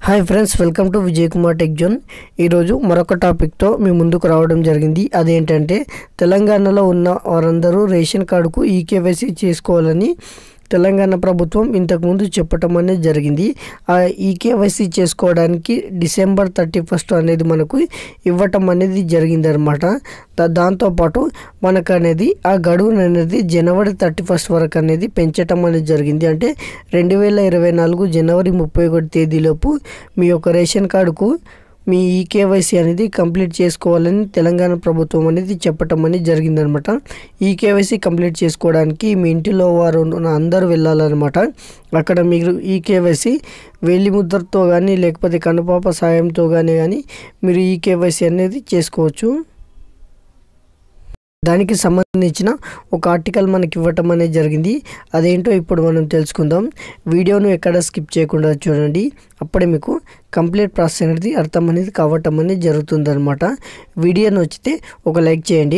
Hi friends, welcome to Vijay Kumar tech zone. ఈరోజు మరొక టాపిక్తో మీ ముందుకు రావడం జరిగింది. అదేంటంటే తెలంగాణలో ఉన్న వారందరూ రేషన్ కార్డుకు ఈకేవైసీ చేసుకోవాలని తెలంగాణ ప్రభుత్వం ఇంతకుముందు చెప్పటం అనేది జరిగింది. ఆ ఈకేవైసీ చేసుకోవడానికి December 31 అనేది మనకు ఇవ్వటం అనేది జరిగింది అనమాట. దాంతోపాటు మనకు అనేది ఆ గడువు అనేది January 31 వరకు అనేది పెంచటం అనేది జరిగింది. అంటే 2024 January 31 తేదీలోపు మీ యొక్క రేషన్ కార్డుకు మీ ఈకేవైసీ అనేది కంప్లీట్ చేసుకోవాలని తెలంగాణ ప్రభుత్వం అనేది చెప్పటం అనేది జరిగిందనమాట. ఈకేవైసీ కంప్లీట్ చేసుకోవడానికి మీ ఇంటిలో వారు అందరూ వెళ్ళాలన్నమాట. అక్కడ మీరు ఈకేవైసీ వేలి ముద్రతో కానీ లేకపోతే కనుపాప సాయంతో కానీ మీరు ఈకేవైసీ అనేది చేసుకోవచ్చు. దానికి సంబంధించిన ఒక ఆర్టికల్ మనకి ఇవ్వటం అనేది జరిగింది. అదేంటో ఇప్పుడు మనం తెలుసుకుందాం. వీడియోను ఎక్కడ స్కిప్ చేయకుండా చూడండి. అప్పుడే మీకు కంప్లీట్ ప్రాసెస్ అనేది అర్థం అనేది కావటం అనేది జరుగుతుందన్నమాట. వీడియో నచ్చితే ఒక లైక్ చేయండి.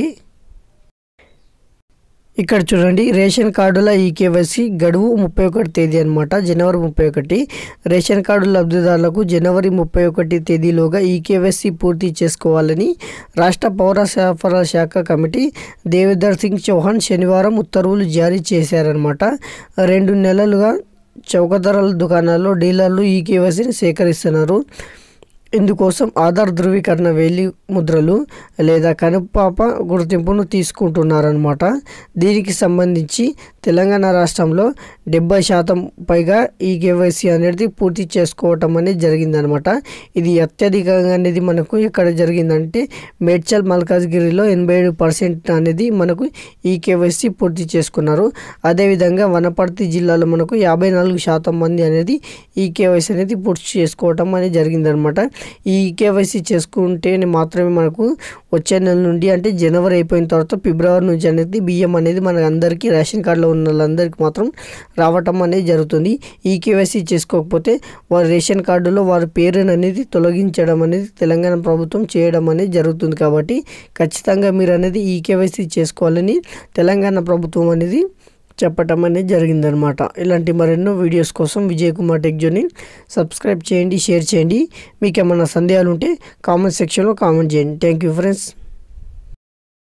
ఇక్కడ చూడండి, రేషన్ కార్డుల ఈకేవైసీ గడువు 31 తేదీ అనమాట, January 31. రేషన్ కార్డు లబ్ధిదారులకు January 31 తేదీలోగా ఈకేవైసీ పూర్తి చేసుకోవాలని రాష్ట్ర పౌర సరఫరా శాఖ కమిటీ దేవేందర్ సింగ్ చౌహాన్ శనివారం ఉత్తర్వులు జారీ చేశారనమాట. 2 నెలలుగా చౌక ధరల దుకాణాల్లో డీలర్లు ఈకేవైసీని సేకరిస్తున్నారు. ఇందుకోసం ఆధార్ ధృవీకరణ వేలి ముద్రలు లేదా కనుపాప గుర్తింపును తీసుకుంటున్నారనమాట. దీనికి సంబంధించి తెలంగాణ రాష్ట్రంలో 70% పైగా ఈకేవైసీ అనేది పూర్తి చేసుకోవటం అనేది జరిగిందనమాట. ఇది అత్యధికంగా అనేది మనకు ఎక్కడ జరిగిందంటే మేడ్చల్ మల్కాజ్గిరిలో 87% అనేది మనకు ఈకేవైసీ పూర్తి చేసుకున్నారు. అదేవిధంగా వనపర్తి జిల్లాలో మనకు 54% మంది అనేది ఈకేవైసీ అనేది పూర్తి చేసుకోవటం అనేది జరిగిందనమాట. ఈ ఈకేవైసీ చేసుకుంటే మాత్రమే మనకు వచ్చే నెల నుండి అంటే జనవరి అయిపోయిన తర్వాత ఫిబ్రవరి నుంచి అనేది బియ్యం అనేది మన అందరికీ రేషన్ కార్డులో ఉన్న వాళ్ళందరికీ మాత్రం రావటం అనేది జరుగుతుంది. ఈకేవైసీ చేసుకోకపోతే వారి రేషన్ కార్డులో వారి పేరును అనేది తొలగించడం అనేది తెలంగాణ ప్రభుత్వం చేయడం అనేది జరుగుతుంది. కాబట్టి ఖచ్చితంగా మీరు అనేది ఈకేవైసీ చేసుకోవాలని తెలంగాణ ప్రభుత్వం అనేది చెప్పటం అనేది జరిగిందనమాట. ఇలాంటి మరెన్నో వీడియోస్ కోసం విజయ్ కుమార్ టెక్ జోన్ని సబ్స్క్రైబ్ చేయండి, షేర్ చేయండి. మీకు ఏమైనా సందేహాలు ఉంటే కామెంట్ సెక్షన్లో కామెంట్ చేయండి. Thank you friends.